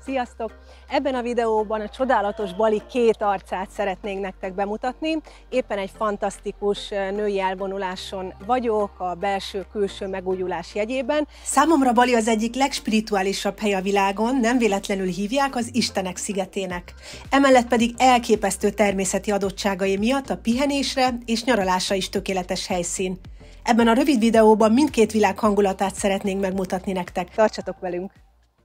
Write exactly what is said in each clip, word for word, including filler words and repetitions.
Sziasztok! Ebben a videóban a csodálatos Bali két arcát szeretnénk nektek bemutatni. Éppen egy fantasztikus női elvonuláson vagyok, a belső-külső megújulás jegyében. Számomra Bali az egyik legspirituálisabb hely a világon, nem véletlenül hívják az Istenek szigetének. Emellett pedig elképesztő természeti adottságai miatt a pihenésre és nyaralásra is tökéletes helyszín. Ebben a rövid videóban mindkét világ hangulatát szeretnénk megmutatni nektek. Tartsatok velünk!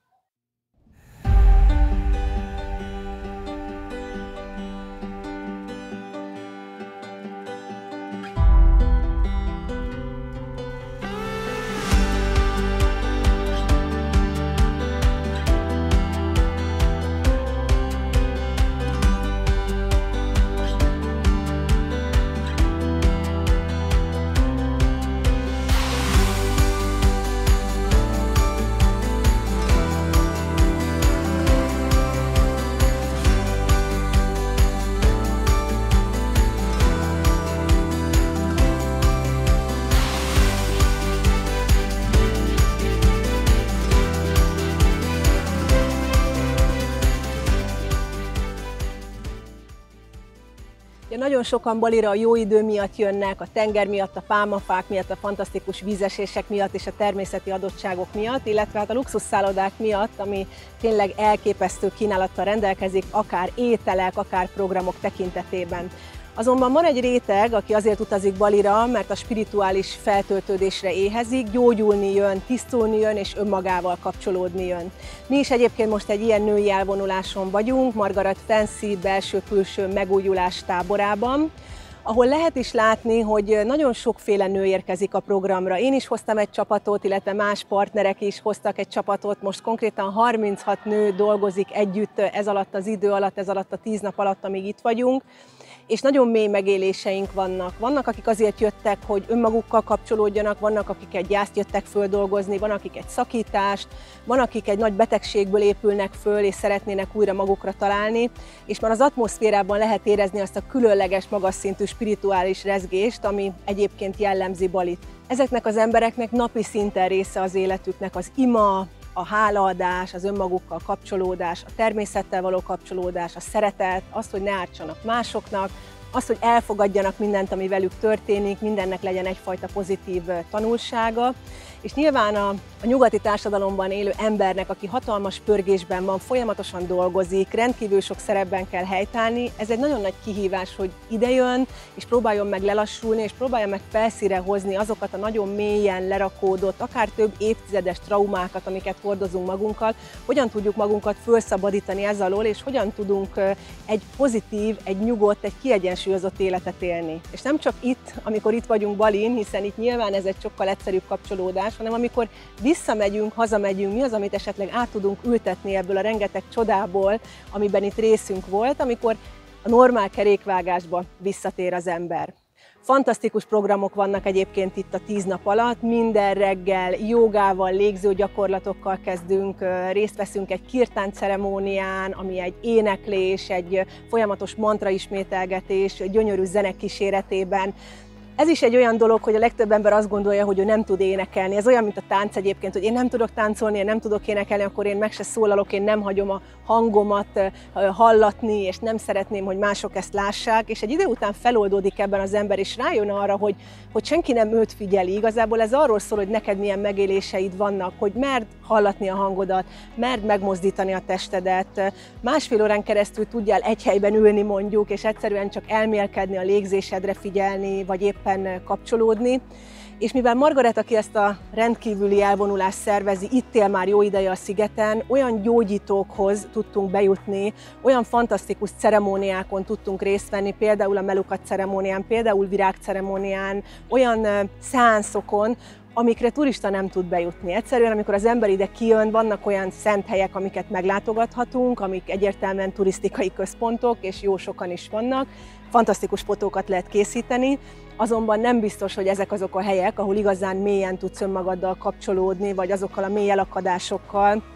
Nagyon sokan Balira a jó idő miatt jönnek, a tenger miatt, a pálmafák miatt, a fantasztikus vízesések miatt és a természeti adottságok miatt, illetve hát a luxusszállodák miatt, ami tényleg elképesztő kínálattal rendelkezik, akár ételek, akár programok tekintetében. Azonban van egy réteg, aki azért utazik Balira, mert a spirituális feltöltődésre éhezik, gyógyulni jön, tisztulni jön és önmagával kapcsolódni jön. Mi is egyébként most egy ilyen női elvonuláson vagyunk, Margaret Fancy belső-külső megújulás táborában, ahol lehet is látni, hogy nagyon sokféle nő érkezik a programra. Én is hoztam egy csapatot, illetve más partnerek is hoztak egy csapatot. Most konkrétan harminchat nő dolgozik együtt ez alatt az idő alatt, ez alatt a tíz nap alatt, amíg itt vagyunk. És nagyon mély megéléseink vannak. Vannak, akik azért jöttek, hogy önmagukkal kapcsolódjanak, vannak, akik egy gyászt jöttek földolgozni, van, akik egy szakítást, van, akik egy nagy betegségből épülnek föl, és szeretnének újra magukra találni, és már az atmoszférában lehet érezni azt a különleges, magas szintű spirituális rezgést, ami egyébként jellemzi Balit. Ezeknek az embereknek napi szinten része az életüknek az ima, a hálaadás, az önmagukkal kapcsolódás, a természettel való kapcsolódás, a szeretet, az, hogy ne ártsanak másoknak, az, hogy elfogadjanak mindent, ami velük történik, mindennek legyen egyfajta pozitív tanulsága. És nyilván a, a nyugati társadalomban élő embernek, aki hatalmas pörgésben van, folyamatosan dolgozik, rendkívül sok szerepben kell helytállni, ez egy nagyon nagy kihívás, hogy idejön, és próbáljon meg lelassulni, és próbálja meg felszínre hozni azokat a nagyon mélyen lerakódott, akár több évtizedes traumákat, amiket hordozunk magunkkal, hogyan tudjuk magunkat fölszabadítani ez alól, és hogyan tudunk egy pozitív, egy nyugodt, egy kiegyensúlyozott életet élni. És nem csak itt, amikor itt vagyunk Balin, hiszen itt nyilván ez egy sokkal egyszerűbb kapcsolódás, hanem amikor visszamegyünk, hazamegyünk, mi az, amit esetleg át tudunk ültetni ebből a rengeteg csodából, amiben itt részünk volt, amikor a normál kerékvágásba visszatér az ember. Fantasztikus programok vannak egyébként itt a tíz nap alatt, minden reggel jogával, légző gyakorlatokkal kezdünk, részt veszünk egy kirtán ceremónián, ami egy éneklés, egy folyamatos mantra ismételgetés, gyönyörű zenek kíséretében. Ez is egy olyan dolog, hogy a legtöbb ember azt gondolja, hogy ő nem tud énekelni. Ez olyan, mint a tánc egyébként, hogy én nem tudok táncolni, én nem tudok énekelni, akkor én meg se szólalok, én nem hagyom a hangomat hallatni, és nem szeretném, hogy mások ezt lássák. És egy idő után feloldódik ebben az ember, és rájön arra, hogy, hogy senki nem őt figyeli. Igazából ez arról szól, hogy neked milyen megéléseid vannak, hogy merd hallatni a hangodat, merd megmozdítani a testedet. Másfél órán keresztül tudjál egy helyben ülni mondjuk, és egyszerűen csak elmélkedni, a légzésedre figyelni, vagy épp kapcsolódni. És mivel Margaret, aki ezt a rendkívüli elvonulást szervezi, itt él már jó ideje a szigeten, olyan gyógyítókhoz tudtunk bejutni, olyan fantasztikus ceremóniákon tudtunk részt venni, például a Melukat ceremónián, például virágceremónián, olyan szeánszokon, amikre turista nem tud bejutni. Egyszerűen, amikor az ember ide kijön, vannak olyan szent helyek, amiket meglátogathatunk, amik egyértelműen turisztikai központok, és jó sokan is vannak. Fantasztikus fotókat lehet készíteni, azonban nem biztos, hogy ezek azok a helyek, ahol igazán mélyen tudsz önmagaddal kapcsolódni, vagy azokkal a mély elakadásokkal,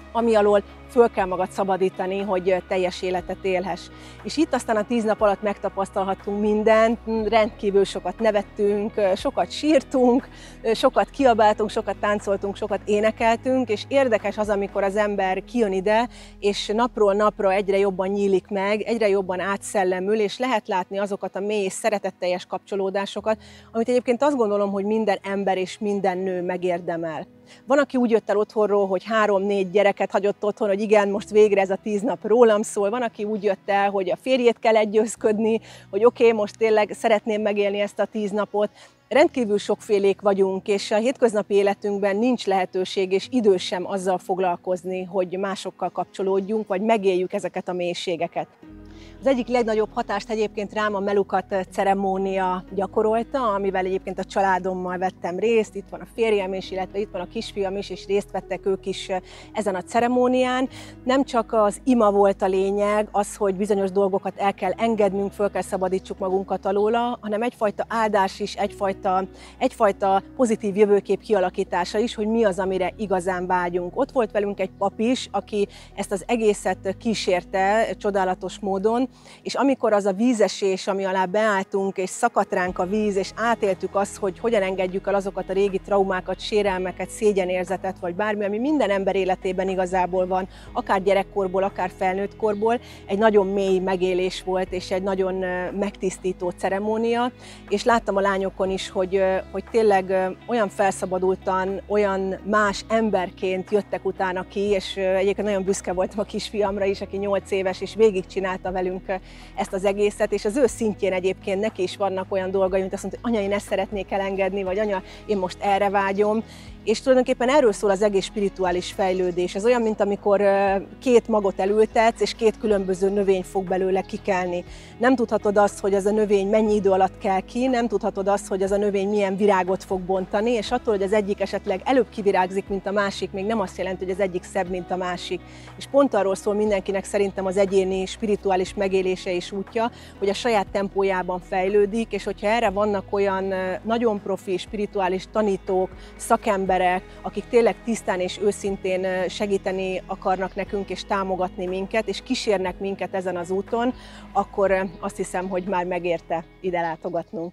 ami alól föl kell magad szabadítani, hogy teljes életet élhess. És itt aztán a tíz nap alatt megtapasztalhattunk mindent, rendkívül sokat nevettünk, sokat sírtunk, sokat kiabáltunk, sokat táncoltunk, sokat énekeltünk, és érdekes az, amikor az ember kijön ide, és napról napra egyre jobban nyílik meg, egyre jobban átszellemül, és lehet látni azokat a mély és szeretetteljes kapcsolódásokat, amit egyébként azt gondolom, hogy minden ember és minden nő megérdemel. Van, aki úgy jött el otthonról, hogy három-négy gyereket hagyott otthon, hogy igen, most végre ez a tíz nap rólam szól. Van, aki úgy jött el, hogy a férjét kell egyőzködni, hogy oké, okay, most tényleg szeretném megélni ezt a tíz napot. Rendkívül sokfélék vagyunk, és a hétköznapi életünkben nincs lehetőség és idő sem azzal foglalkozni, hogy másokkal kapcsolódjunk, vagy megéljük ezeket a mélységeket. Az egyik legnagyobb hatást egyébként rám a Melukat ceremónia gyakorolta, amivel egyébként a családommal vettem részt. Itt van a férjem is, illetve itt van a kisfiam is, és részt vettek ők is ezen a ceremónián. Nem csak az ima volt a lényeg, az, hogy bizonyos dolgokat el kell engednünk, föl kell szabadítsuk magunkat alóla, hanem egyfajta áldás is, egyfajta, egyfajta pozitív jövőkép kialakítása is, hogy mi az, amire igazán vágyunk. Ott volt velünk egy pap is, aki ezt az egészet kísérte csodálatos módon, és amikor az a vízesés, ami alá beálltunk, és szakadt ránk a víz, és átéltük azt, hogy hogyan engedjük el azokat a régi traumákat, sérelmeket, szégyenérzetet, vagy bármi, ami minden ember életében igazából van, akár gyerekkorból, akár felnőttkorból, egy nagyon mély megélés volt, és egy nagyon megtisztító ceremónia, és láttam a lányokon is, hogy, hogy tényleg olyan felszabadultan, olyan más emberként jöttek utána ki, és egyébként nagyon büszke voltam a kisfiamra is, aki nyolc éves, és végigcsinálta velünk ezt az egészet, és az ő szintjén egyébként neki is vannak olyan dolgai, mint azt mondta, hogy anya, én ezt szeretnék elengedni, vagy anya, én most erre vágyom. És tulajdonképpen erről szól az egész spirituális fejlődés. Ez olyan, mint amikor két magot elültetsz, és két különböző növény fog belőle kikelni. Nem tudhatod azt, hogy az a növény mennyi idő alatt kell ki, nem tudhatod azt, hogy az a növény milyen virágot fog bontani, és attól, hogy az egyik esetleg előbb kivirágzik, mint a másik, még nem azt jelenti, hogy az egyik szebb, mint a másik. És pont arról szól mindenkinek szerintem az egyéni spirituális megélése és útja, hogy a saját tempójában fejlődik, és hogyha erre vannak olyan nagyon profi spirituális tanítók, szakemberek, akik tényleg tisztán és őszintén segíteni akarnak nekünk és támogatni minket, és kísérnek minket ezen az úton, akkor azt hiszem, hogy már megérte ide látogatnunk.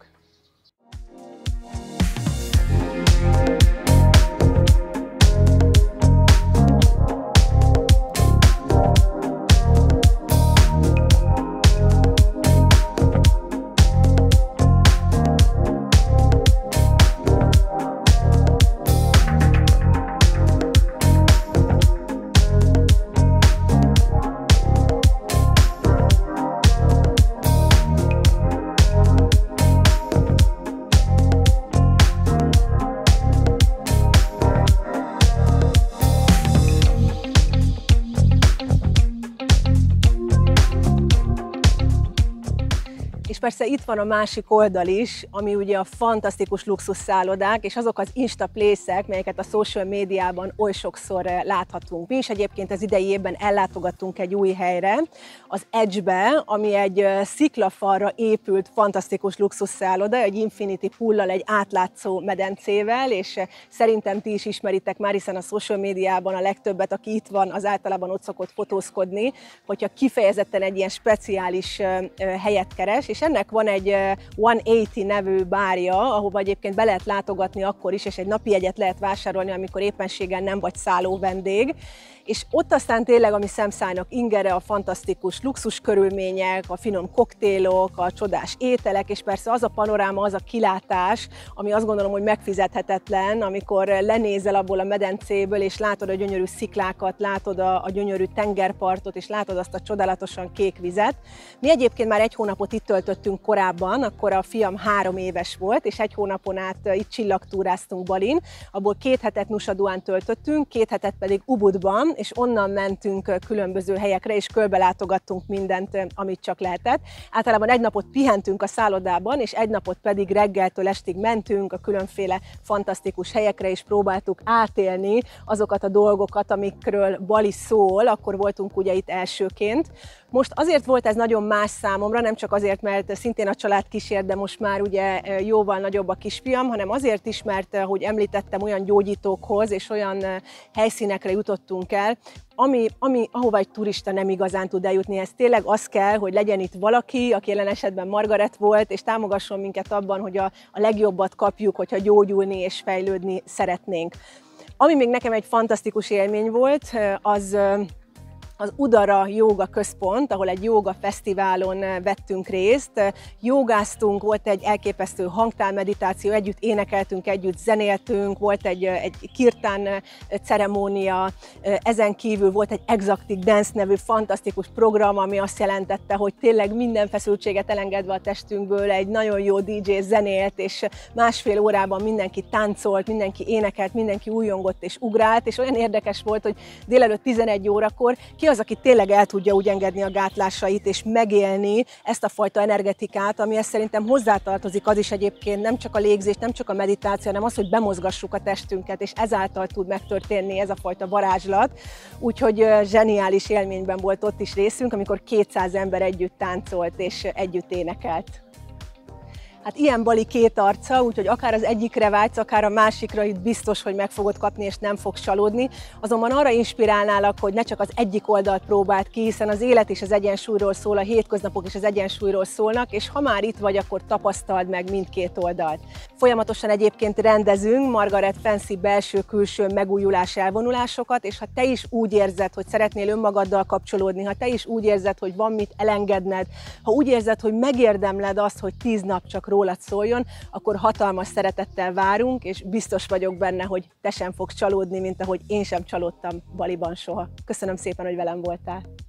És persze itt van a másik oldal is, ami ugye a fantasztikus luxusszállodák, és azok az Insta place-ek, melyeket a social médiában oly sokszor láthatunk. Mi is egyébként az idei évben ellátogattunk egy új helyre, az Edge-be, ami egy sziklafalra épült fantasztikus luxusszálloda, egy infinity poollal, egy átlátszó medencével, és szerintem ti is ismeritek már, hiszen a social médiában a legtöbbet, aki itt van, az általában ott szokott fotózkodni, hogyha kifejezetten egy ilyen speciális helyet keres, és ennek van egy száznyolcvan nevű bárja, ahova egyébként be lehet látogatni akkor is, és egy napi jegyet lehet vásárolni, amikor éppenséggel nem vagy szálló vendég. És ott aztán tényleg, ami szemszállnak ingerre, a fantasztikus luxus körülmények, a finom koktélok, a csodás ételek, és persze az a panoráma, az a kilátás, ami azt gondolom, hogy megfizethetetlen, amikor lenézel abból a medencéből, és látod a gyönyörű sziklákat, látod a, a gyönyörű tengerpartot, és látod azt a csodálatosan kék vizet. Mi egyébként már egy hónapot itt töltöttünk korábban, akkor a fiam három éves volt, és egy hónapon át itt csillagtúráztunk Balin, abból két hetet Nusa-Duán töltöttünk, két hetet pedig Ubudban, és onnan mentünk különböző helyekre, és körbelátogattunk mindent, amit csak lehetett. Általában egy napot pihentünk a szállodában, és egy napot pedig reggeltől estig mentünk a különféle fantasztikus helyekre, és próbáltuk átélni azokat a dolgokat, amikről Bali szól, akkor voltunk ugye itt elsőként. Most azért volt ez nagyon más számomra, nem csak azért, mert mert szintén a család kísér, de most már ugye jóval nagyobb a kisfiam, hanem azért is, mert, ahogy említettem, olyan gyógyítókhoz és olyan helyszínekre jutottunk el, Ami, ami, ahová egy turista nem igazán tud eljutni. Ez tényleg az kell, hogy legyen itt valaki, aki jelen esetben Margaret volt, és támogasson minket abban, hogy a, a legjobbat kapjuk, hogyha gyógyulni és fejlődni szeretnénk. Ami még nekem egy fantasztikus élmény volt, az az Udara Jóga Központ, ahol egy jóga fesztiválon vettünk részt. Jogáztunk, volt egy elképesztő hangtálmeditáció, együtt énekeltünk, együtt zenéltünk, volt egy, egy kirtán ceremónia, ezen kívül volt egy Exotic Dance nevű fantasztikus program, ami azt jelentette, hogy tényleg minden feszültséget elengedve a testünkből egy nagyon jó dé dzsé zenélt, és másfél órában mindenki táncolt, mindenki énekelt, mindenki újongott és ugrált, és olyan érdekes volt, hogy délelőtt tizenegy órakor ki az, aki tényleg el tudja úgy engedni a gátlásait, és megélni ezt a fajta energetikát, amihez szerintem hozzátartozik az is egyébként, nem csak a légzés, nem csak a meditáció, hanem az, hogy bemozgassuk a testünket, és ezáltal tud megtörténni ez a fajta varázslat. Úgyhogy zseniális élményben volt ott is részünk, amikor kétszáz ember együtt táncolt és együtt énekelt. Hát ilyen Bali két arca, úgyhogy akár az egyikre vágysz, akár a másikra itt biztos, hogy meg fogod kapni és nem fogsz csalódni. Azonban arra inspirálnálak, hogy ne csak az egyik oldalt próbáld ki, hiszen az élet is az egyensúlyról szól, a hétköznapok is az egyensúlyról szólnak, és ha már itt vagy, akkor tapasztald meg mindkét oldalt. Folyamatosan egyébként rendezünk Margaret Fancy belső-külső megújulás elvonulásokat, és ha te is úgy érzed, hogy szeretnél önmagaddal kapcsolódni, ha te is úgy érzed, hogy van mit elengedned, ha úgy érzed, hogy megérdemled azt, hogy tíz nap csak rólad szóljon, akkor hatalmas szeretettel várunk, és biztos vagyok benne, hogy te sem fogsz csalódni, mint ahogy én sem csalódtam Baliban soha. Köszönöm szépen, hogy velem voltál!